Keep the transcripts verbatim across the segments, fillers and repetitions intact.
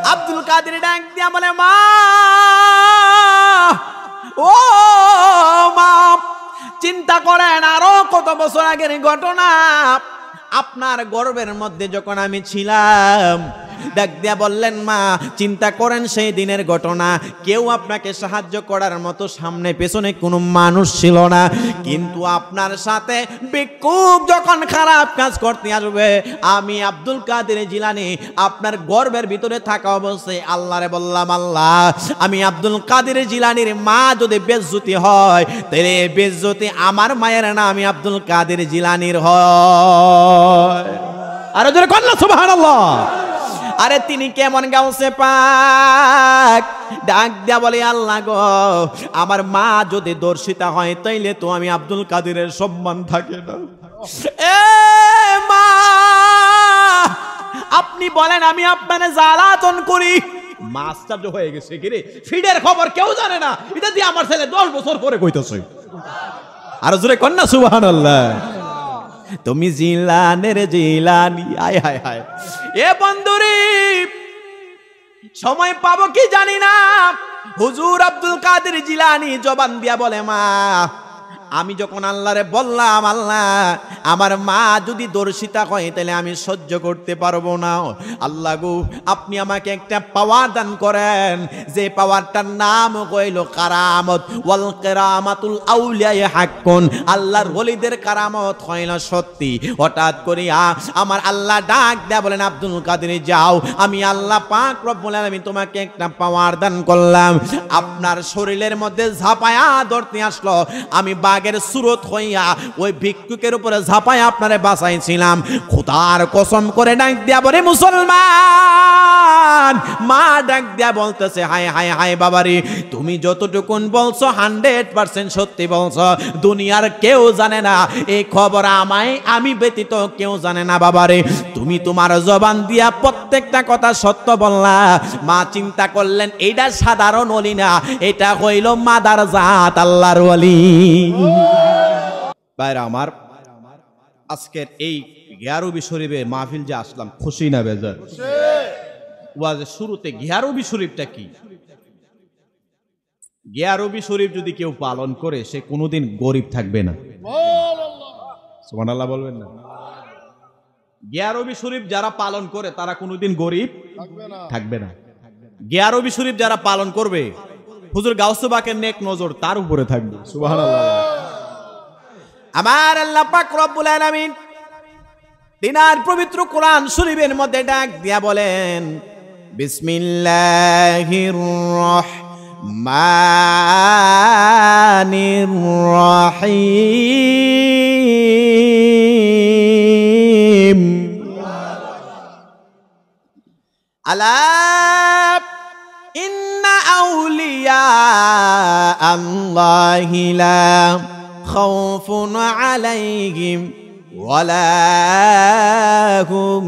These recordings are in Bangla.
আব্দুল কাদের ডাক দিয়া বলে মা, ও মা, চিন্তা করেন আরো কত বছর আগের ঘটনা। আপনার গর্ভের মধ্যে যখন আমি ছিলাম, ডাক দিয়া বললেন মা, চিন্তা করেন সেই দিনের ঘটনা। কেউ আপনাকে সাহায্য করার মতো সামনে পেছনে কোনো মানুষ ছিল না, কিন্তু আপনার সাথে ভিক্ষুক যখন খারাপ কাজ করতে আসবে, আমি আব্দুল কাদের জিলানী আপনার গর্ভের ভিতরে থাকা অবস্থায় আল্লাহরে বললাম, আল্লাহ, আমি আব্দুল কাদের জিলানীর মা যদি বেজ্জতি হয়, তাহলে বেজ্জতি আমার মায়ের না, আমি আব্দুল কাদের জিলানীর হয়। আরো জোরে কন্যা সুবহানাল্লাহ। আরে তিনি কেমন গাউসে পাক, ডাক দিয়া বলে আল্লাহ গো, আমার মা যদি দর্শিতা হয় তাইলে তো আমি আব্দুল কাদেরের সম্মান থাকে না। এ মা, আপনি বলেন আমি আপনারে জ্বালাতন করি। মাস্টার হয়ে গেছে কি রে, ফিডের খবর কেউ জানে না, এটা দিয়ে আমার ছেলে দশ বছর পরে কইতেছে। আর জোরে কন্যা সুবহানাল্লাহ। তুমি জিলানের জিলানি, আয় হায় হায়। এ বন্ধুরে, সময় পাবো কি জানি না, হুজুর আব্দুল কাদের জিলানী জবান দিয়া বলে মা, আমি যখন আল্লাহরে বললাম, আল্লাহ, আমার মা যদি দর্শিতা হয় তাহলে আমি সহ্য করতে পারবো না। আল্লাহ গো, আপনি আমাকে একটা পাওয়ার দান করেন, যে পাওয়ারটার নাম হইল কারামত। ওয়াল কারামাতুল আউলিয়া হাক্কুন, আল্লাহর ওলিদের কারামত হয় না সত্যি। হঠাৎ করিয়া আমার আল্লাহ ডাক দেয়া বলেন, আব্দুল কাদের যাও, আমি আল্লাহ পাক রব্বুল আলামিন তোমাকে একটা পাওয়ার দান করলাম। আপনার শরীরের মধ্যে ঝাপায়া ধরতে আসলো, আমি বাগের সুরত হইয়া ওই ভিক্ষুকের উপরে ঝাপায় আপনারে বাঁচাইছিলাম। খোদার কসম করে ডাক দিয়া বলে মুসলমান, মা ডাক দিয়া বলতেছে, হায় হায় হায় বাবারে, তুমি যতটুকুন বলছো হান্ড্রেড পার্সেন্ট সত্যি বলছো, দুনিয়ার কেউ জানে না এই খবর, আমায় আমি ব্যতীত কেউ জানে না বাবারে। তুমি তোমার জবান দিয়া প্রত্যেকটা কথা সত্য বললা। মা চিন্তা করলেন, এইটা সাধারণ ওলি না, এটা হইল মাদার জাত, আল্লাহর ওলি। ভাইরা আমার, আজকের এই গিয়ারবি শরীফে মাহফিল যে আসলাম, খুশি না বেজার? ওয়াজের শুরুতে গিয়ারবি শরীফটা কি? গিয়ারবি শরীফ যদি কেউ পালন করে, সে কোনোদিন গরিব থাকবে না। সুবহানাল্লাহ বলবেন না? গিয়ারবি শরীফ যারা পালন করে তারা কোনোদিন গরিব থাকবে না। গিয়ারবি শরীফ যারা পালন করবে, হুজুর গাউসে পাকের নেক নজর তার উপরে থাকবে। সুবহানাল্লাহ। আমার আল্লাহ পাক রব্বুল আলামিন তিনার পবিত্র কোরআন শরীফের মধ্যে ডাক দিয়া বলেন, বিসমিল্লাহির রহমানির রহিম। আলা ইন্না আউলিয়া আল্লাহি লা খাউফুন আলাইহিম ওয়ালা হুম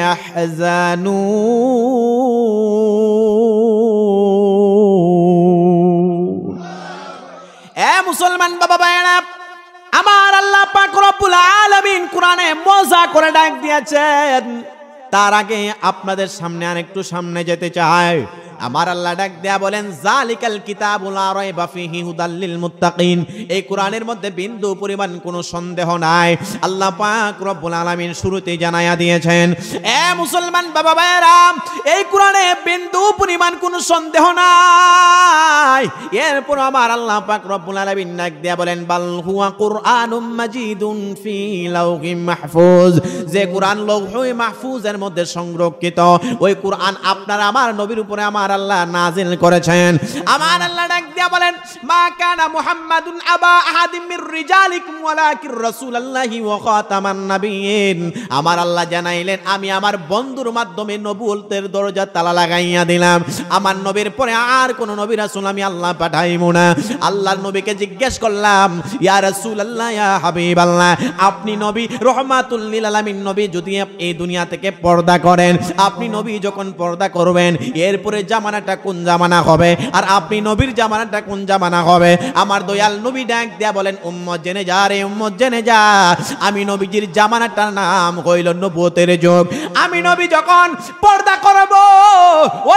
ইয়াহজানুন। এ মুসলমান বাবা ভাইরা, আমার আল্লাহ পাক রব্বুল আলামিন কোরআনে মজা করে ডাক দিয়েছেন। তার আগে আপনাদের সামনে আরেকটু সামনে যেতে চাই। আমার আল্লাহ ডাক দেয়া বলেন, জালিকাল কিতাবুল লা রাইবা ফীহি হুদাল লিল মুত্তাকিন। এই কোরআনের মধ্যে বিন্দু পরিমাণ কোনো সন্দেহ নাই। আল্লাহ পাক রব্বুল আলামিন শুরুতেই জানায়া দিয়েছেন, এ মুসলমান বাবা ভাইরা, এই কোরআনে বিন্দু পরিমাণ কোনো সন্দেহ নাই। এরপর আমার আল্লাহ পাক রব্বুল আলামিন ডাক দেয়া বলেন, বাল হুয়া কুরআনুম মাজিদুন ফি লাওহিম মাহফুজ। যে কোরআন লৌহে মাহফুজের মধ্যে সংরক্ষিত, ওই কোরআন আপনার আমার নবীর উপরে আমার আল্লাহ নাজিল করেছেন। আমার আল্লাহ ডাক দিয়া বলেন, মা কানা মুহাম্মাদুন আবা আহাদিম মির রিজালিকুম ওয়ালাকির রাসূলুল্লাহি ওয়া খাতামান নাবিয়িন। আমার আল্লাহ জানাইলেন, আমি আমার বন্ধুর মাধ্যমে নবুয়তের দরজা তালা লাগাইয়া দিলাম। আমার নবীর পরে আর কোন নবী রাসূল আমি আল্লাহ পাঠাইবো না। আল্লাহর নবীকে জিজ্ঞেস করলাম, ইয়া রাসূলুল্লাহ, ইয়া হাবিবাল্লাহ, আপনি নবী রহমাতুল লিল আলামিন নবী, যদি এই দুনিয়া থেকে পর্দা করেন, আপনি নবী যখন পর্দা করবেন, এরপরে জামানাটা কোন জামানা হবে, আর আপনি নবীর জামানাটা কোন জামানা হবে? আমার দয়াল নবী ডাক দেয়া বলেন, উম্মত জেনে যা রে উম্মত জেনে যা, আমি নবীজির জামানাটার নাম হইল নবুয়তের যুগ। আমি নবী যখন পর্দা করব, ওই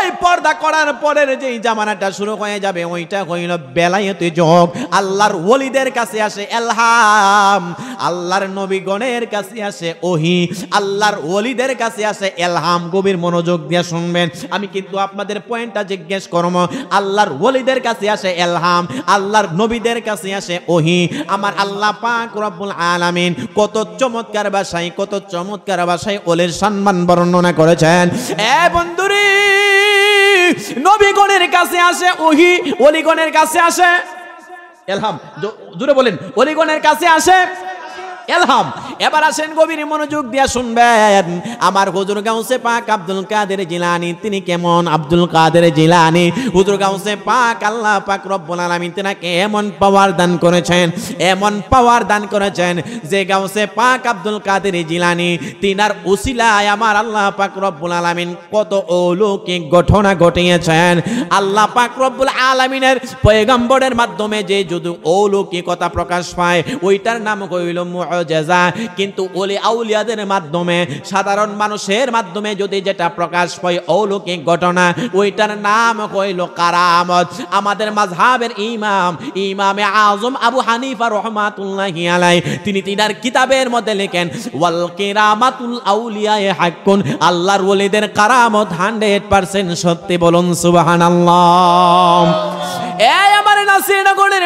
ওই পর্দা করার পরের যেই জামানাটা শুরু হয়ে যাবে ওইটা হইল বেলায়েতে যোগ। আল্লাহর ওলিদের কাছে আসে এলহাম, আল্লাহর নবীগণের কাছে আসে ওহী, আল্লাহর ওলিদের কাছে আসে এলহাম। গভীর মনোযোগ দিয়ে শুনবেন, আমি কিন্তু আপনাদের পয়েন্টটা জিজ্ঞেস করব। আল্লাহর ওলিদের কাছে আসে এলহাম, আল্লাহর নবীদের কাছে আসে ওহী। আমার আল্লাহ পাক রব্বুল আলামিন কত চমৎকার ভাষায়, কত চমৎকার ভাষায় ওলির সম্মান বর্ণনা করেছেন। এ বন্ধুরে, নবীগণের কাছে আসে ওহী, ওলিগণের কাছে আসে এলহাম। জোরে বলেন, ওলিগণের কাছে আসে এলহাম। এবার আসেন গভীর মনোযোগ দিয়ে শুনবেন, আমার হুজুর গাউসে পাক আব্দুল কাদের জিলানী তিনি কেমন। আব্দুল কাদের জিলানী হুজুর গাউসে পাক আল্লাহ পাক রব্বুল আলামিন তিনাকে এমন পাওয়ার দান করেছেন, এমন পাওয়ার দান করেছেন যে গাউসে পাক আব্দুল কাদের জিলানী তিনার উসিলায় আমার আল্লাহ পাক রব্বুল আলামিন কত অলৌকিক ঘটনা ঘটিয়েছেন। আল্লাহ পাক রব্বুল আলামিনের পয়গম্বরের মাধ্যমে যে যদি অলৌকিকতা প্রকাশ পায় ওইটার নাম হইল মুআজিজা। কিন্তু ওলি আউলিয়াদের মাধ্যমে, সাধারণ মানুষের মাধ্যমে যদি যেটা প্রকাশ পায় অলৌকিক ঘটনা ওইটার নাম হইল কারামত। আমাদের মাযহাবের ইমাম ইমামে আযম আবু হানিফা রাহমাতুল্লাহি আলাইহি তিনি তিনার কিতাবের মধ্যে লেখেন ওয়াল কিরামাতুল আউলিয়ায়ে হাক্কুন, আল্লাহর ওলিদের কারামত হান্ড্রেড পার্সেন্ট সত্যি। বলুন সুবহানাল্লাহ। এই আমার নাসিরনগরের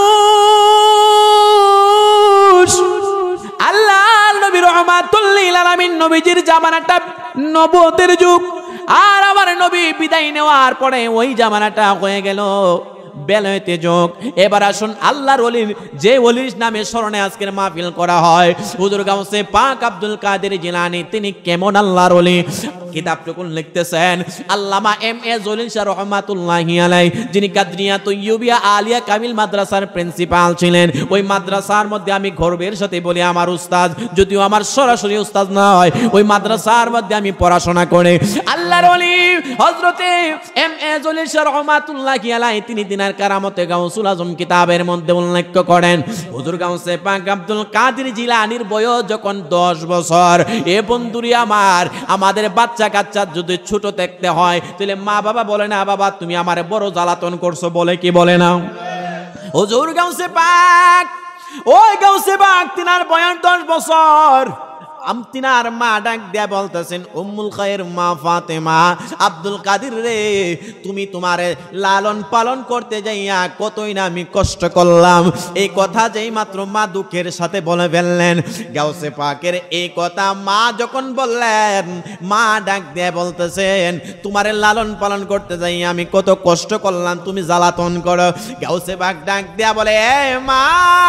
মানুষ, আল্লাহর নবী রাহমাতুল লিল আলামিন নবীজির জামানাটা নবুয়তের যুগ, আর আমার নবী বিদায় নেওয়ার পরে ওই জামানাটা হয়ে গেল বেলায়েতে যোগ। এবার আসুন আল্লাহর ওলির যে ওলির নামে স্মরণে আজকের মাহফিল করা হয় হুজুর গাউসে পাক আব্দুল কাদের জিলানী তিনি কেমন আল্লাহর ওলি। কিতাবটুকুন লিখতেছেন আল্লামা এম এ জলিল শাহ রহমাতুল্লাহি আলাইহি, যিনি কাদরিয়া তৈয়বিয়া আলিয়া কামিল মাদ্রাসার প্রিন্সিপাল ছিলেন। ওই মাদ্রাসার মধ্যে আমি গর্বের সাথে বলি আমার উস্তাদ, যদিও আমার সরাসরি উস্তাদ না হয়, ওই মাদ্রাসার মধ্যে আমি পড়াশোনা করে আল্লাহর ওলি হযরতে এম এ জলিল শাহ রহমাতুল্লাহি আলাইহি তিনি দিনার কারামতে গাউসুল আজম কিতাবের মধ্যে উল্লেখ করেন হুজুর গাউসে পাক আব্দুল কাদের জিলানীর বয়স যখন দশ বছর। এ বন্ধুরি আমার, আমাদের বাচ্চা কাচ্চা যদি ছোট দেখতে হয় তাহলে মা বাবা বলে না বাবা তুমি আমারে বড় জ্বালাতন করছো, বলে কি বলে না? হুজুর গাউসে পাক, ওই গাউসে পাক তিনার বয়স দশ বছর। আমতিনার মা ডাক দিয়া বলতেছেন উম্মুল খায়ের মা ফাতেমা, আব্দুল কাদের রে তুমি তোমারে লালন পালন করতে যাইয়া কতই না আমি কষ্ট করলাম। এই কথা যেই মাত্র মা দুঃখের সাথে বলে ফেললেন। গাউসে পাকের এই কথা মা যখন বললেন, মা ডাক দিয়া বলতেছেন তোমারে লালন পালন করতে যাইয়া আমি কত কষ্ট করলাম, তুমি জ্বালাতন করো। গাউসে পাক ডাক দিয়া বলে এ মা,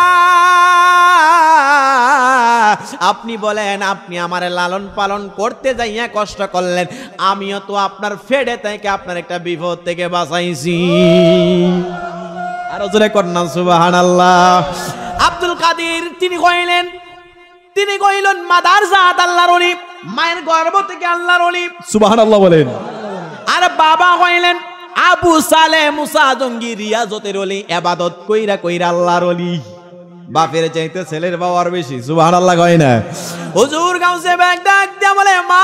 আপনি বলেন আপনি আমার লালন পালন করতে যাইয়া কষ্ট করলেন, আমিও তো আপনার ফেডে থেকে আপনার একটা বিপদ থেকে বাঁচাইছি। আর জোরে কন্যা সুবহানাল্লাহ। আব্দুল কাদের তিনি কইলেন, তিনি কইলেন মাদারজাত আল্লাহর ওলি, মায়ের গর্ভ থেকে আল্লাহর ওলি। সুবহানাল্লাহ বলেন। আর বাবা কইলেন আবু সালেহ মুসা জঙ্গি রিয়াজতের ওলি, ইবাদত কইরা কইরা আল্লাহর ওলি। বাপের চাইতে ছেলের বাবার বেশি। সুবহানাল্লাহ কয় না? হুজুর গাউসে পাক ডাক দিয়া বলে মা,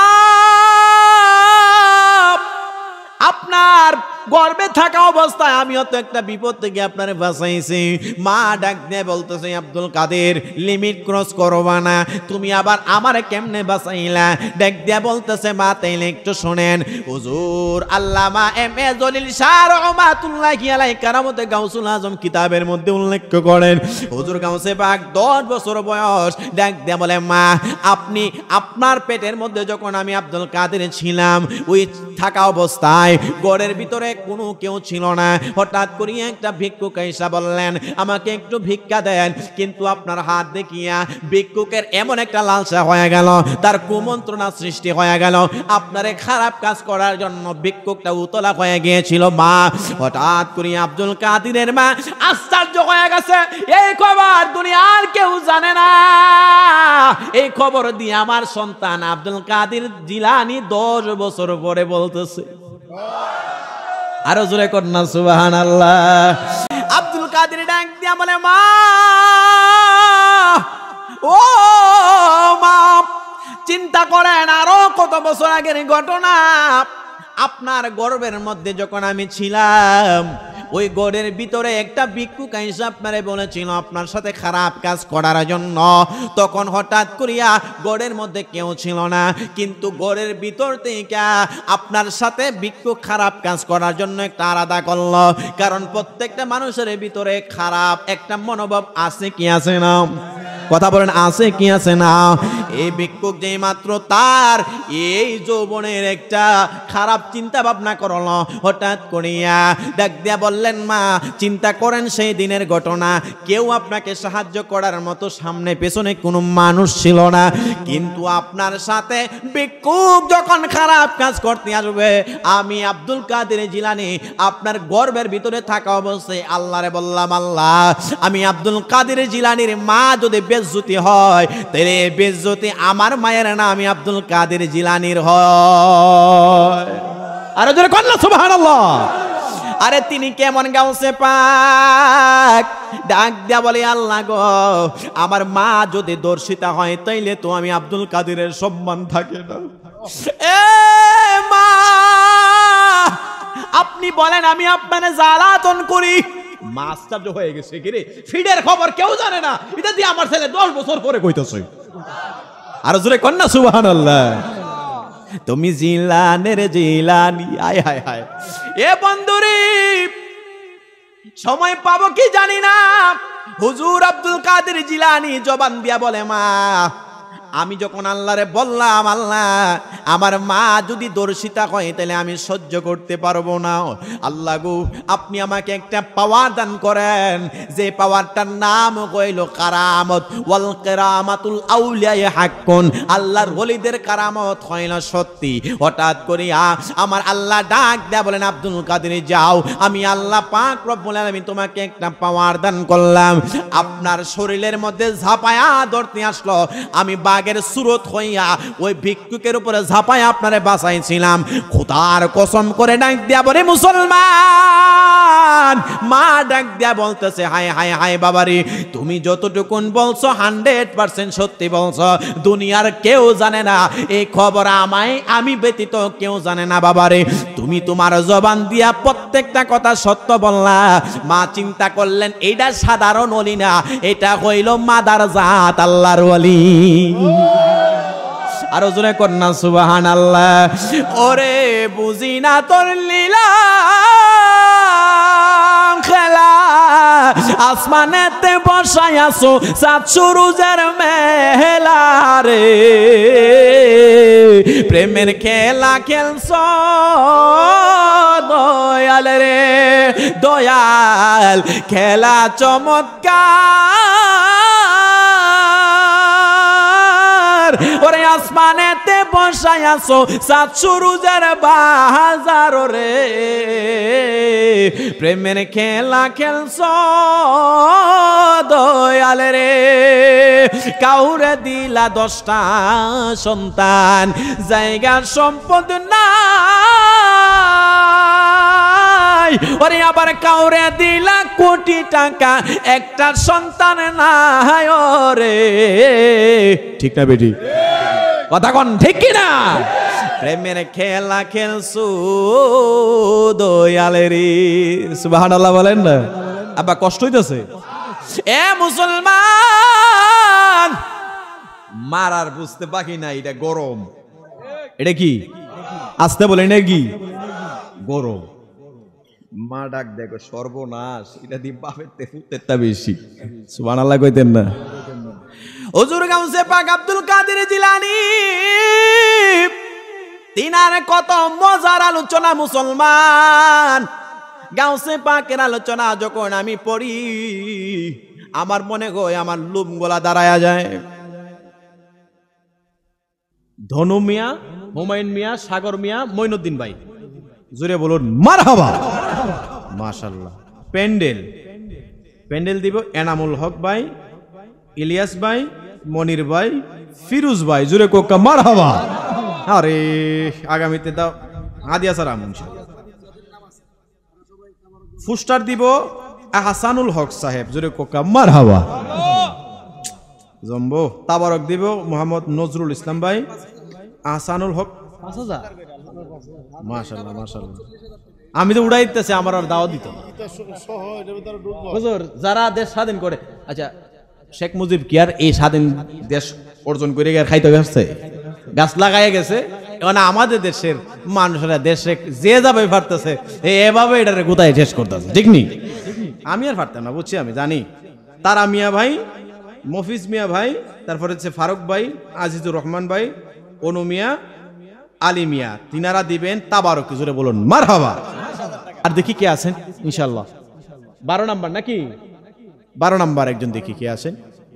আপনার গর্বে থাকা অবস্থায় আমিও তো একটা বিপদ থেকে আপনারে বাঁচাইছি। মা ডাক দিয়ে বলতেছে আব্দুল কাদের লিমিট ক্রস করবা না, তুমি আবার আমারে কেমনে বাঁচাইলা? ডাক দিয়ে বলতেছে মা তাইলে একটু শুনেন। হুজুর আল্লামা এম এ জলিল শাহ রহমাতুল্লাহি আলাইহি কারামতে গাউসুল আজম কিতাবের মধ্যে উল্লেখ করেন হুজুর গাউসে পাক দশ বছর বয়স। ডাক দিয়ে বলে মা, আপনি আপনার পেটের মধ্যে যখন আমি আব্দুল কাদের ছিলাম, ওই থাকা অবস্থায় ঘরের ভিতরে কোনো কেউ ছিল না। হঠাৎ করে একটা ভিক্ষুক এসে বললেন আমাকে একটু ভিক্ষা দেন, কিন্তু আপনার হাত দেখিয়া ভিক্ষুকের এমন একটা লালসা হয়ে গেল, তার কুমন্ত্রণা সৃষ্টি হয়ে গেল, আপনারে খারাপ কাজ করার জন্য ভিক্ষুকটা উতলা হয়ে গিয়েছিল। মা হঠাৎ করে আব্দুল কাদেরের মা আশ্চর্য হয়ে গেছে, এই খবর দুনিয়ার কেউ জানে না। এই খবর দিয়ে আমার সন্তান আব্দুল কাদের জিলানী দশ বছর পরে বলতেছে, আরো জোরে কন্যা সুবহানাল্লাহ। আব্দুল কাদের ডাক দিয়া বলে মা, ও মা চিন্তা করেন আরো কত বছর আগের ঘটনা। আপনার গর্বের মধ্যে যখন আমি ছিলাম, ওই গড়ের ভিতরে একটা ভিক্ষুক আইসা আপনারে বলেছিল আপনার সাথে খারাপ কাজ করার জন্য। তখন হঠাৎ করিয়া গড়ের মধ্যে কেউ ছিল না, কিন্তু গড়ের ভিতর থেকে আপনার সাথে ভিক্ষুক খারাপ কাজ করার জন্য একটা আলাদা করলো। কারণ প্রত্যেকটা মানুষের ভিতরে খারাপ একটা মনোভাব আছে কি আছে না? কথা বলেন, আছে কি আছে না? এই ভিক্ষুক যেই মাত্র তার এই যৌবনের একটা খারাপ চিন্তা ভাবনা করলো, হঠাৎ করিয়া ডাক দিয়া বললেন, মা চিন্তা করেন সেই দিনের ঘটনা, কেউ আপনাকে সাহায্য করার মতো সামনে পেছনে কোনো মানুষ ছিল না, কিন্তু আপনার সাথে ভিক্ষুক যখন খারাপ কাজ করতে আসবে, আমি আব্দুল কাদের জিলানী আপনার গর্বের ভিতরে থাকা অবস্থায় আল্লাহরে বললাম, আল্লাহ আমি আব্দুল কাদের জিলানীর মা যদি বেজ্জতি হয়, তাহলে বেজ্জতি আমার মায়ের না, আমি আব্দুল কাদের জিলানীর হয়। আরে জোরে কন্যা সুবহানাল্লাহ। আরে তিনি কেমন গাউসে পাক, ডাক দিয়া বলে, আল্লাহ গো আমার মা যদি দর্শিতা হয়, তাইলে তো আমি আব্দুল কাদেরের সম্মান থাকে না। এ মা আপনি বলেন আমি আপনারে জ্বালাতন করি। মাস্টার হয়ে গেছে কি রে, ফিডের খবর কেউ জানে না, এটা দিয়ে আমার ছেলে দশ বছর পরে কইতেছে। আর জোরে কন্যা সুবহানাল্লাহ। তুমি জিলানের জিলানি, আয় হায় হায়। এ বন্ধুরে সময় পাবো কি জানি না, হুজুর আব্দুল কাদের জিলানী জবান দিয়া বলে, মা আমি যখন আল্লাহরে বললাম, আল্লাহ আমার মা যদি দর্শিতা হয় তাহলে আমি সহ্য করতে পারবো না, আল্লাহ গো আপনি আমাকে একটা পাওয়ার দান করেন, যে পাওয়ারটার নাম হইল কারামত। ওয়াল কারামাতুল আউলিয়া হাক্কুন, আল্লাহর ওলিদের কারামত হয় না সত্যি। হঠাৎ করিয়া আমার আল্লাহ ডাক দেয়া বলেন, আব্দুল কাদের যাও, আমি আল্লাহ পাক রব্বুল আলামিন তোমাকে একটা পাওয়ার দান করলাম। আপনার শরীরের মধ্যে ঝাপায়া ধরতে আসলো, আমি বাগের সুরত হইয়া ওই ভিক্ষুকের উপরে ঝাপায় আপনারে বাঁচাইছিলাম। খোদার কসম করে ডাক দিয়া বলে, মুসলমান মা ডাক দিয়া বলতেছে, হায় হায় হায় বাবারে, তুমি যতটুকুন বলছো হান্ড্রেড পার্সেন্ট সত্যি বলছো, দুনিয়ার কেউ জানে না এই খবর, আমায় আমি ব্যতীত কেউ জানে না বাবারে, তুমি তোমার জবান দিয়া প্রত্যেকটা কথা সত্য বললা। মা চিন্তা করলেন এইটা সাধারণ ওলি না, এটা হইল মাদার জাত আল্লাহর ওলি। আরো জোরে কন্যা সুবহানাল্লাহ। ওরে বুঝি না তোর লীলা খেলা, আসমানেতে বসাইয়াছো সাত সুরুজের মেলা রে, প্রেমের খেলা খেলছো দয়াল রে, দয়াল খেলা চমৎকার। ওরে আসমানেতে বসাইয়াছো সাত সুরুজের বাজার রে, প্রেমের খেলা খেলছো দয়াল রে, কাউরে দিলা দশটা সন্তান, জায়গা সম্পদ নাই, ওরে আবার কাউরে দিলা কোটি টাকা, একটা সন্তান নাই ওরে। ঠিক না বেটি? কথা কন ঠিক কিনা? প্রেমের খেলা খেলছো দয়াল রে, সুবহানাল্লাহ বলেন না। আবার কষ্ট হইতেছে? এ মুসলমান মারার বুঝতে বাকি নাই, এটা গরম। এটা কি? আসতে বলেন এটা কি? গরম। মা ডাক দেখো সর্বনাশ, এটা দিয়ে বাপের তেফুতেরটা বেশি। সুবহানাল্লাহ কইতেন না? হুজুর গাউসে পাক আব্দুল কাদের জিলানী তিনার কত মজার আলোচনা মুসলমান। গাউসে পাকের আলোচনা যখন আমি পড়ি, আমার মনে হয় আমার লুম গলা দাঁড়ায়া যায়। ধনু মিয়া, হুমায়ুন মিয়া, সাগর মিয়া, মঈনুদ্দিন ভাই, জোরে বলুন মারহাবা। মাশাআল্লাহ। প্যান্ডেল প্যান্ডেল দিব এনামুল হক ভাই, ইলিয়াস ভাই, মনির ভাই, ফিরোজ ভাই, জোরে কোকা মারহাবা। আরে আগামীতে দাও হাদিয়া সালাম। ফুস্টার দিব হাসানুল হক সাহেব, জোরে কোকা মারহাবা। জম্বো তাবারক দিব মোহাম্মদ নজরুল ইসলাম ভাই, আহসানুল হক পাঁচ হাজার মাশাআল্লাহ মাশাআল্লাহ। আমি তো উড়াইতেছি, আমার আর দাওয়া দিত না হুজুর। যারা দেশ স্বাধীন করে, আচ্ছা শেখ মুজিব কি আর এই স্বাধীন দেশ অর্জন করে গিয়ে খাইতে গেছে? গাছ লাগাই গেছে। এখন আমাদের দেশের মানুষেরা দেশে যে যাবে পারতেছে এভাবে এটারে গোতায় শেষ করতেছে, ঠিক নি? আমি আর পারতাম না, বুঝছি, আমি জানি। তারা মিয়া ভাই, মফিজ মিয়া ভাই, তারপরে হচ্ছে ফারুক ভাই, আজিজুর রহমান ভাই, অনু মিয়া, আলী মিয়া, তিনারা দিবেন তাবারক। জোরে বলুন মারহাবা। আর দেখি কে আছেন ইনশাল্লাহ। বারো নাম্বার নাকি? বারো নাম্বার একজন দেখি কে আছেন।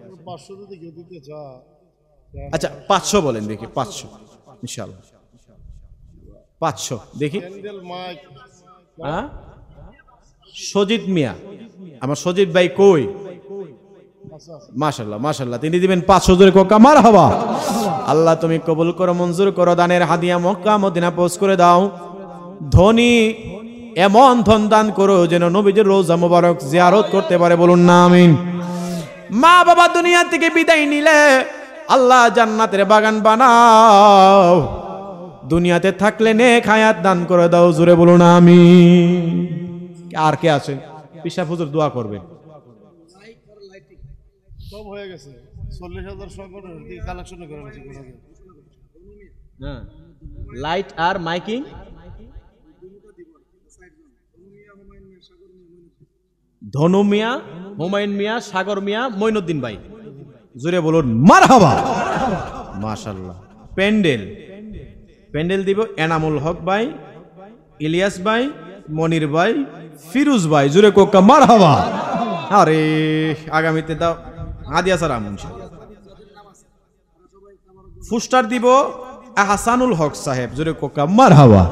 আচ্ছা পাঁচশো বলেন দেখি, পাঁচশো ইনশাল্লাহ। পাঁচশো দেখি। হ্যাঁ সজিদ মিয়া, আমার সজিদ ভাই কই? মাশাআল্লাহ মাশাআল্লাহ, তিনি দিবেন পাঁচশো। জোরে কোকা মারহাবা। আল্লাহ তুমি কবুল করো, মঞ্জুর করো, দানের হাদিয়া মক্কা মদিনা পৌঁছ করে দাও। ধনী এমন ধন দান করো যেন নবীজির রোজা মুবারক জিয়ারত করতে পারে, বলুন না আমিন। মা বাবা দুনিয়া থেকে বিদায় নিলে আল্লাহ জান্নাতের বাগান বানাও, দুনিয়াতে থাকলে নেক হায়াত দান করে দাও, জোরে বলুন আমিন। আর কে আছে? পিসা হুজুর দোয়া করবেন। সব হয়ে গেছে, চল্লিশ হাজার কালেকশন করে হ্যাঁ, লাইট আর মাইকিং। ধনু মিয়া, হুমায়ুন মিয়া, সাগর মিয়া, মঈনুদ্দিন ভাই, জোরে বলুন মারহাবা। মাশাআল্লাহ। প্যান্ডেল প্যান্ডেল দিব এনামুল হক ভাই, ইলিয়াস ভাই, মনির ভাই, ফিরোজ ভাই, জোরে কোকা মারহাবা। আরে আগামীতে দাও হাদিয়া স্যার আমন। ফুস্টার দিব হাসানুল হক সাহেব, জোরে কোকা মারহাবা।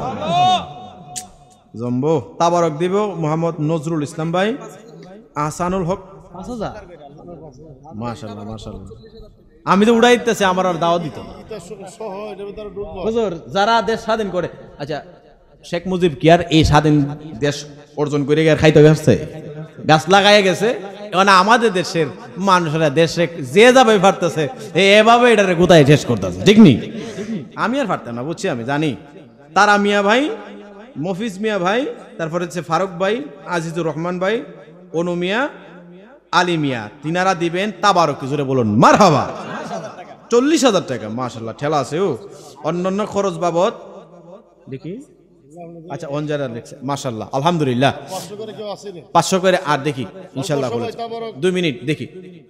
জম্বো তাবারক দিব মোহাম্মদ নজরুল ইসলাম ভাই, আহসানুল হক। মাশাআল্লাহ মাশাআল্লাহ। আমি তো উড়াইতেছি, আমার আর দাওয়া দিত না হুজুর। যারা দেশ স্বাধীন করে, আচ্ছা শেখ মুজিব কি আর এই স্বাধীন দেশ অর্জন করে গিয়ে খাইতে গেছে? গাছ লাগাই গেছে। এখন আমাদের দেশের মানুষেরা দেশে যে যাবে পারতেছে এভাবে এটারে গোতায় শেষ করতেছে, ঠিক নি? আমি আর পারতাম না, বুঝছি, আমি জানি। তারা মিয়া ভাই, মফিজ মিয়া ভাই, তারপরে হচ্ছে ফারুক ভাই, আজিজুর রহমান ভাই, অনু মিয়া, আলী মিয়া, তিনারা দিবেন তাবারক। জোরে বলুন মারহাবা। চল্লিশ হাজার টাকা মাশাআল্লাহ, ঠেলা আছে। ও অন্যান্য খরচ বাবদ দেখি। আচ্ছা অঞ্জারা লিখছে, মাশাআল্লাহ আলহামদুলিল্লাহ। পাঁচশো করে আর দেখি ইনশাআল্লাহ। দুই মিনিট দেখি।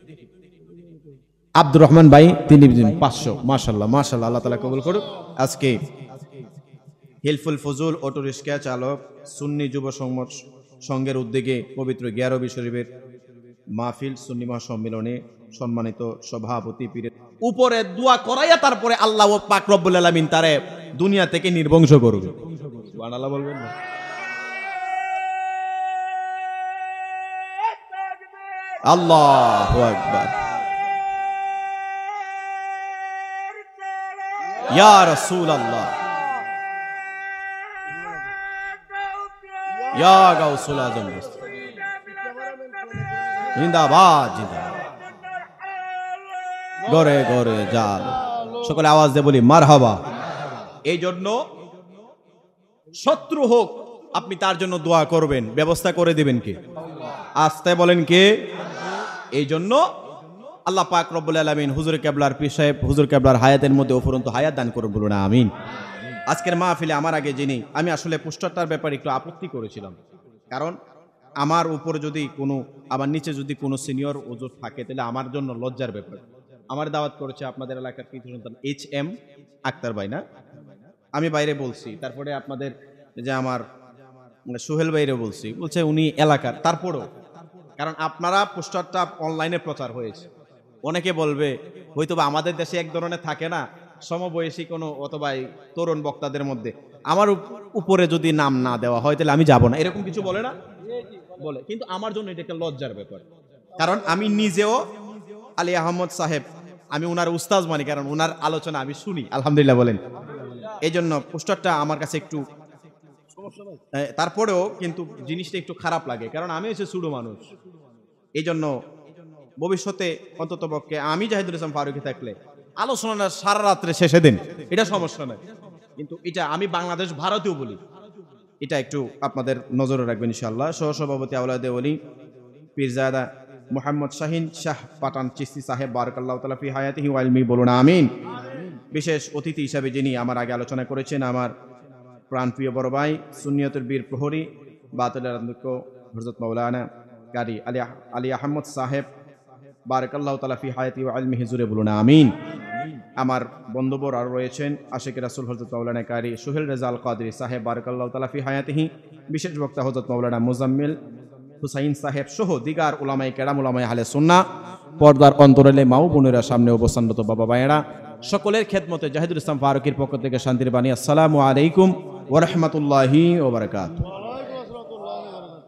আব্দুর রহমান ভাই তিনি পাঁচশো। মাশাআল্লাহ মাশাআল্লাহ, আল্লাহ তাআলা কবুল করুক। আজকে হেলফুল ফজুল অটো রিক্সা চালক সুন্নি যুব সংঘের উদ্যোগে পবিত্র গিয়ারবি শরীফের মাহফিল সুন্নি মহাসম্মেলনে সম্মানিত সভাপতি পীরের উপরে দোয়া করাইয়া তারপরে আল্লাহ পাক রব্বুল আলামিন তারে দুনিয়া থেকে নির্বংশ করবে। সুবহানাল্লাহ বলবেন না? আল্লাহু আকবার। ইয়া রাসূলুল্লাহ, ইয়া গাউসুল আজম, জিন্দাবাদ জিন্দাবাদ। গরে গরে জাল, সকলে আওয়াজ দিয়ে বলি মারহাবা। এই জন্য শত্রু হোক আপনি তার জন্য দোয়া করবেন, ব্যবস্থা করে দিবেন কে? আস্তে বলেন কে? এই জন্য আল্লাহ পাক রব্বুল আলামিন হুজুর কেবলার পীর সাহেব হুজুর কেবলার হায়াতের মধ্যে অফুরন্ত হায়াত দান করুন, বলুন আমিন। আজকের মাহফিলে আমার আগে যিনি, আমি আসলে পোস্টারটার ব্যাপারে একটু আপত্তি করেছিলাম, কারণ আমার উপরে যদি কোনো, আমার নিচে যদি কোনো সিনিয়র হুজুর থাকে তাহলে আমার জন্য লজ্জার ব্যাপার। আমার দাওয়াত করেছে আপনাদের এলাকার কৃতি সন্তান এইচ এম আক্তার ভাই, না আমি বাইরে বলছি, তারপরে আপনাদের যে আমার সোহেল ভাইরে বলছি, বলছে উনি এলাকার। তারপরেও কারণ আপনারা পোস্টারটা অনলাইনে প্রচার হয়েছে, অনেকে বলবে হয়তো বা আমাদের দেশে এক ধরনের থাকে না সমবয়সী কোনো অথবা তরুণ বক্তাদের মধ্যে আমার উপরে যদি নাম না দেওয়া হয় তাহলে আমি যাব না, এরকম কিছু বলে না? বলে। কিন্তু আমার জন্য এটা একটা লজ্জার ব্যাপার, কারণ আমি নিজেও আলী আহমদ সাহেব, আমি উনার উস্তাজ মানি, কারণ উনার আলোচনা আমি শুনি, আলহামদুলিল্লাহ বলেন। এই জন্য পোস্টারটা আমার কাছে একটু, তারপরেও কিন্তু জিনিসটা একটু খারাপ লাগে, কারণ আমি হচ্ছে ছোট মানুষ। এই জন্য ভবিষ্যতে অন্তত পক্ষে আমি জাহিদুল ইসলাম ফারুকী থাকলে আলোচনাটা সারা রাত্রে শেষে দিন, এটা সমস্যা নয়। কিন্তু এটা আমি বাংলাদেশ ভারতেও বলি, এটা একটু আপনাদের নজরে রাখবেন ইনশাআল্লাহ। সহসভাপতি আওলাদে ওলি পীরজাদা মোহাম্মদ শাহিন শাহ পাঠান চিস্তি সাহেব বারাকাল্লাহু তাআলা ফি হায়াতিহি ওয়া ইলমি, বলুন আমিন। বিশেষ অতিথি হিসাবে যিনি আমার আগে আলোচনা করেছেন, আমার প্রাণপ্রিয় বড় ভাই সুন্নিয়তের বীর প্রহরী বাতুলের অধ্যক্ষ হযরত মাওলানা কারি আলী আলী আহমদ সাহেব বারাকাল্লাহু তাআলা ফি হায়াতিহি ওয়া ইলমিহি, জুরে বলুন আমিন। আমার বন্ধুবর আরও রয়েছেন আশিক রাসূল হযরত মাওলানা কারি সোহেল রেজা আল কাদরি সাহেব বারাকাল্লাহু তাআলা ফি হায়াতিহি, বিশেষ বক্তা হযরত মাওলানা মুজাম্মিল হুসাইন সাহেব সহ দিগার উলামায়ে কেরাম উলামায়ে আহলে সুন্নাহ, পর্দার অন্তরালে মা ও বোনেরা, সামনে অবস্থানরত বাবা ভাইয়েরা, সকলের খেদমতে জাহিদুল ইসলাম ফারুকীর পক্ষ থেকে শান্তির বাণী। আসসালামু আলাইকুম ওয়া রাহমাতুল্লাহি ওয়া বারাকাতুহু।